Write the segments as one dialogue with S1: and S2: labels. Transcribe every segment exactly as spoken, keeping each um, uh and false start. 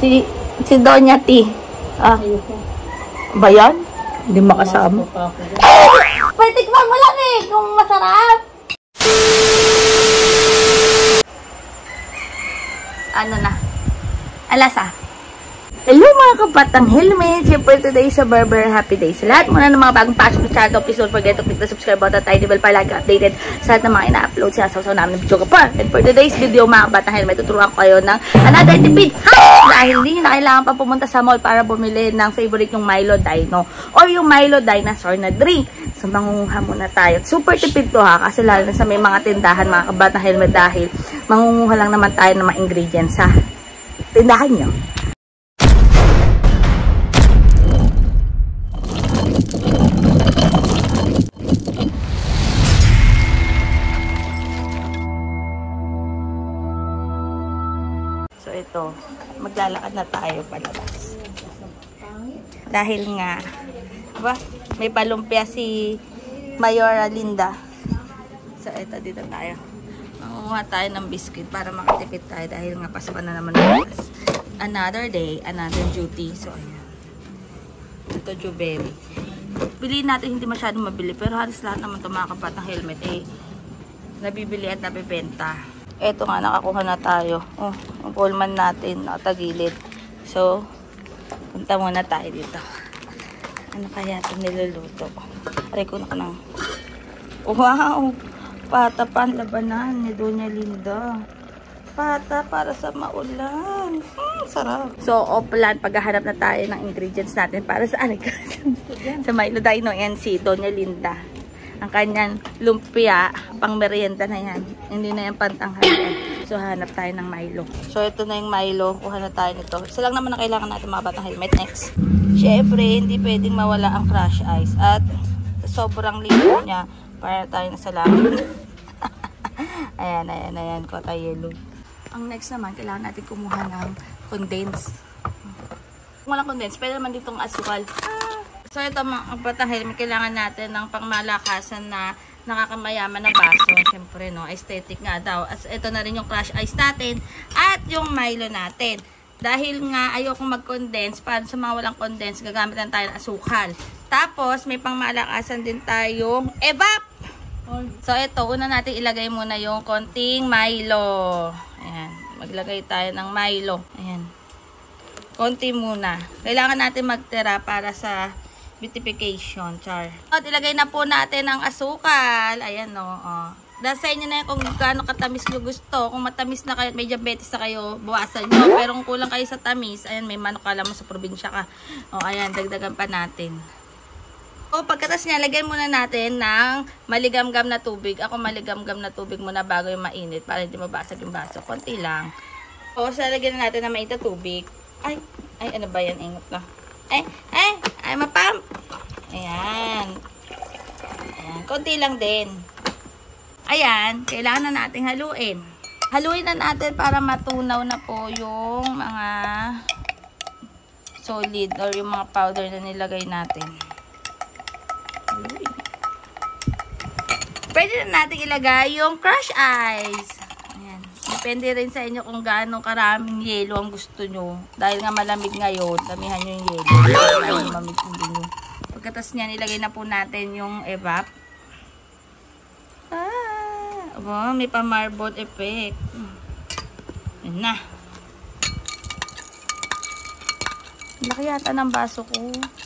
S1: Si, si Doña T. Ah. Ba yan? Hindi makasama. Pero tikman mo lang eh, kung masarap. Ano na? Alas ah. Hello mga kabatang helmet! Siyempre today sa Barber Happy Day sa lahat. Muna ng mga bagong pasok sa channel, please don't forget to click the subscribe button at tiny bell para lagi updated sa lahat ng mga ina-upload sa sasaw namin ng video kapar. And for today's video mga kabatang helmet, tuturuan ko kayo ng another tipid hacks dahil hindi nyo na kailangan pa pumunta sa mall para bumili ng favorite yung Milo Dino or yung Milo Dinosaur na drink. So mangunguha muna tayo. Super tipid to ha, kasi lalo na sa may mga tindahan mga kabatang helmet dahil mangunguha lang naman tayo ng mga ingredients sa tindahan nyo. So ito, maglalakad na tayo palabas. Dahil nga, ba, may palumpia si Mayora Linda. So ito, dito tayo. Mangunguha tayo ng biscuit para makatipid tayo dahil nga Pasko na naman bukas. Another day, another duty. So ayan. Ito, Juberry. Piliin natin hindi masyadong mabili pero halos lahat naman ito mga kabatang helmet eh nabibili at nabibenta. Eto nga, nakakuha na tayo. Oh, ang Pullman natin, nakatagilid. So, punta muna tayo dito. Ano kaya ito niluluto? Aray ko na ko ng... Wow! Pata panlabanan ni Doña Linda. Pata para sa maulan. Hmm, sarap. So, oplan, paghahanap na tayo ng ingredients natin para sa ano sa Milo Dino and si Doña Linda. Ang kanyang lumpia, pang merienda na yan. Hindi na yan pantanghalian. So, hanap tayo ng Milo. So, ito na yung Milo. Kuha na tayo nito. Isa lang naman na kailangan natin mga batang helmet. Next. Siyempre, hindi pwedeng mawala ang crush ice. At sobrang lino niya para tayo na sa langit. Ayan, ayan, ayan. Kota yellow. Ang next naman, kailangan natin kumuha ng condense. Kung walang condense, pwede naman ditong asukal. So, ito mga batang helmet, kailangan natin ng pangmalakasan na nakakamayaman na baso. Siyempre, no, aesthetic nga daw. As ito na rin yung crush ice natin at yung Milo natin. Dahil nga ayokong mag-condense, para sa mga walang condense, gagamit lang tayo ng asukal. Tapos, may pangmalakasan din tayong evap. So, ito, una natin ilagay muna yung konting Milo. Ayan, maglagay tayo ng Milo. Ayan. Konti muna. Kailangan natin magtira para sa beautification, char. At ilagay na po natin ang asukal. Ayan, no. Oh. Dahil sa inyo na yun kung gaano katamis nyo gusto. Kung matamis na kayo, may diabetes na kayo, bawasan nyo. Pero kung kulang kayo sa tamis, ayan, may manok ka mo sa probinsya ka. O, oh, ayan, dagdagan pa natin. O, pagkatas niya, lagyan muna natin ng maligamgam na tubig. Ako maligamgam na tubig muna bago yung mainit para hindi mabasag yung baso. Konti lang. O, so, lagyan na natin na mainit na tubig. Ay, ay, ano ba yan? Ingot na. Ay, ay, ay, mapam. Ayan. Ayan, konti lang din. Ayan, kailangan na natin haluin. Haluin na natin para matunaw na po yung mga solid or yung mga powder na nilagay natin. Pwede na natin ilagay yung crush ice. Ayan. Depende rin sa inyo kung gaano karaming yelo ang gusto nyo. Dahil nga malamig ngayon, damihan nyo yung yelo. Dahil mamig nyo. Pagkatas niyan, ilagay na po natin yung evap. Ah, wow, may pa-marble effect. Ayan na. Laki yata ng baso ko.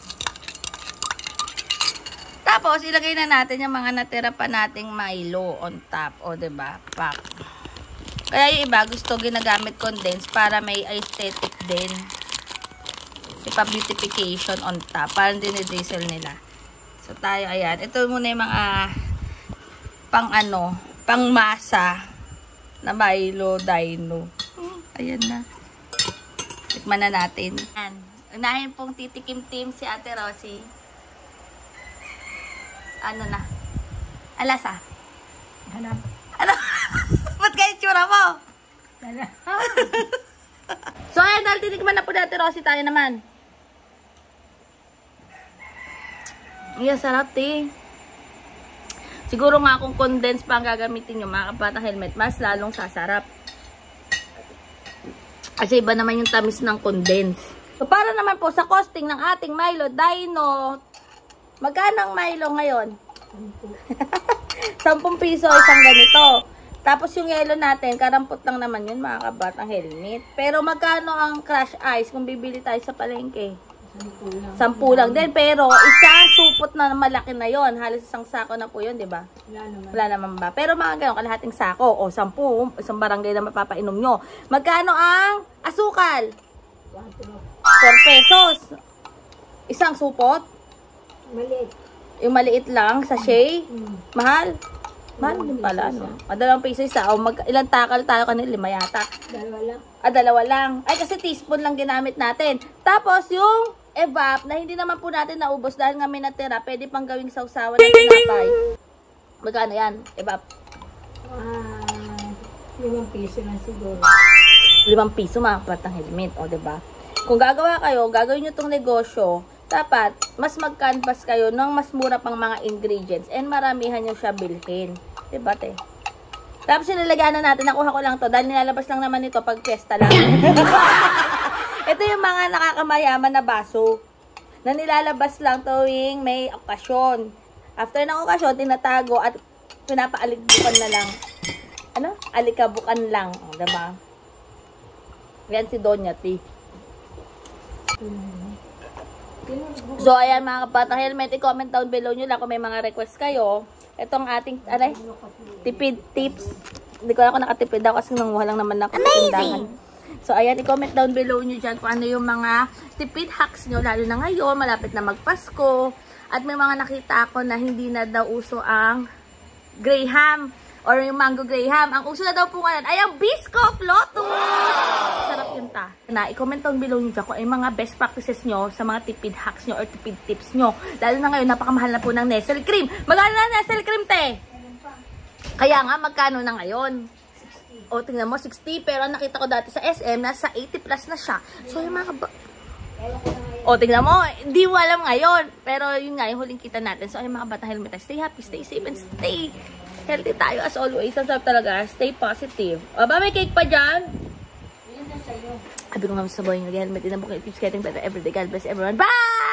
S1: Tapos, ilagay na natin yung mga natira pa nating Milo on top. O, diba? Pack. Kaya yung iba, gusto ginagamit condense para may aesthetic din. Ipa-beautification on top. Parang dinidrizzle nila. So, tayo, ayan. Ito muna yung mga pang ano, pang masa na Milo Dino. Hmm, ayan na. Tikman na natin. Ayan. Unahin pong titikim-tim si Ate Rosie. Ano na? Alas ah? Hanap. Ano? Ba't kayo tsura mo? So, ayan, dahil tinikman na po dati Rosie, tayo naman. Iya, sarap, te. Siguro nga kung condense pa ang gagamitin nyo, mga kabatang helmet, mas lalong sasarap. Kasi iba naman yung tamis ng condense. So, para naman po sa costing ng ating Milo Dino, magkano ang Milo ngayon? sampung piso isang ganito. Tapos yung yelo natin, karampot lang naman yun mga kabatang helmet. Pero magkano ang crush ice kung bibili tayo sa palengke? Sampu lang din. Pero isang supot na malaki na yon, halos isang sako na po yun, di ba?
S2: Wala naman.
S1: Wala naman ba? Pero mga ganun, kalahating sako o sampu, isang barangay na mapapainom nyo. Magkano ang asukal? four pesos. Isang supot?
S2: Maliit.
S1: Yung maliit lang, sachet?
S2: Hmm.
S1: Mahal? Mahal din pala, no? Ah, dalawang piso isa. O mag, ilang takal tayo kanil? Lima yata.
S2: Dalawa lang.
S1: Ah, dalawa lang. Ay, kasi teaspoon lang ginamit natin. Tapos, yung evap, na hindi naman po natin naubos dahil nga may natira, pwede pang gawing sausawan ng tinapay. Magkano yan, evap?
S2: Ah, limang piso lang siguro.
S1: Limang piso, mga patang helmet. O, diba? Kung gagawa kayo, gagawin nyo itong negosyo, dapat, mas mag-canvas kayo ng mas mura pang mga ingredients and maramihan nyo siya bilhin. Diba, te? Tapos, nilalagyan na natin. Nakuha ko lang to dahil nilalabas lang naman ito pag fiesta lang. Ito yung mga nakakamayaman na baso na nilalabas lang tuwing may okasyon. After ng okasyon, tinatago at pinapaaligbukan na lang. Ano? Alikabukan lang. O, diba? Yan si Doña T. So, ayan mga kapatang helmet, i-comment down below nyo lang kung may mga request kayo. Itong ating, ano, tipid tips. Hindi ko lang ako nakatipid ako kasi nanguha lang naman ako. Amazing! So, ayan, i-comment down below nyo dyan kung ano yung mga tipid hacks nyo, lalo na ngayon, malapit na magpasko. At may mga nakita ako na hindi na daw uso ang graham or yung mango graham. Ang uso na daw po ngayon ay ang Biscoff Lotus! Wow! Sarap yun ta. Na, i-comment down below nyo dyan kung ay mga best practices nyo sa mga tipid hacks nyo or tipid tips nyo. Lalo na ngayon, napakamahal na po ng Nestle Cream. Magkano na Nestle Cream, te? Kaya nga, magkano na ngayon? O, tingnan mo, sixty. Pero nakita ko dati sa S M, nasa eighty plus na siya. So, yung mga kaba... O, tingnan mo, hindi mo alam ngayon. Pero yun nga, yung huling kita natin. So, yung mga bata helmet, stay happy, stay safe, and stay healthy tayo as always. Ang sarap talaga, stay positive. O, ba may cake pa dyan?
S2: Yun na sa'yo.
S1: Sabi ko nga sa boy, nag-helmet din ang bukit. Keeps getting better every day. God bless everyone. Bye!